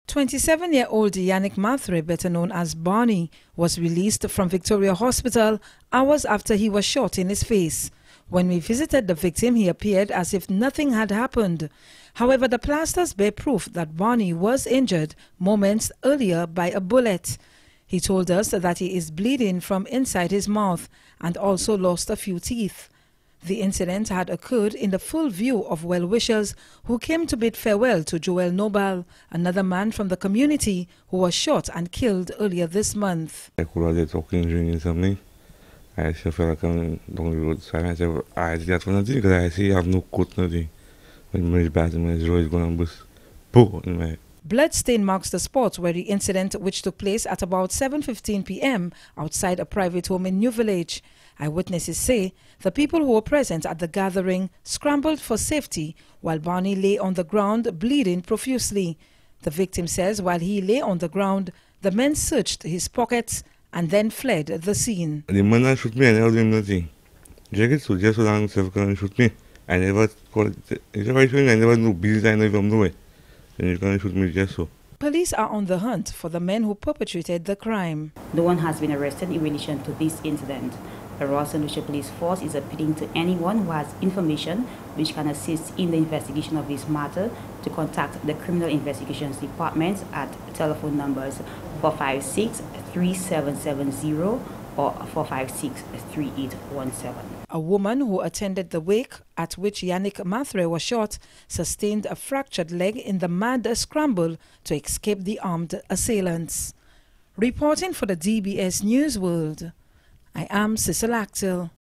27-year-old Yannick Mathurin, better known as Barney, was released from Victoria Hospital hours after he was shot in his face. When we visited the victim, he appeared as if nothing had happened. However, the plasters bear proof that Barney was injured moments earlier by a bullet. He told us that he is bleeding from inside his mouth and also lost a few teeth. The incident had occurred in the full view of well-wishers who came to bid farewell to Joel Nobal, another man from the community who was shot and killed earlier this month. I was there talking, drinking something. I see a fella coming down the road, so I said, I just want to because I see I have no coat, nothing. When my bad, my road is going to bust. Boom! In my Bloodstain marks the spot where the incident, which took place at about 7:15 p.m. outside a private home in New Village. Eyewitnesses say the people who were present at the gathering scrambled for safety while Barney lay on the ground bleeding profusely. The victim says while he lay on the ground, the men searched his pockets and then fled the scene. The man that shoot me, I never do nothing. Just so long himself can shoot me. I never called it. I never knew business, I never know it. And you can shoot me just so. Police are on the hunt for the men who perpetrated the crime. No one has been arrested in relation to this incident. The Royal St. Lucia Police Force is appealing to anyone who has information which can assist in the investigation of this matter to contact the Criminal Investigations Department at telephone numbers 456-3770 or 456-3817. A woman who attended the wake at which Yannick Mathurin was shot sustained a fractured leg in the mad scramble to escape the armed assailants. Reporting for the DBS News World, I am Cecile Actille.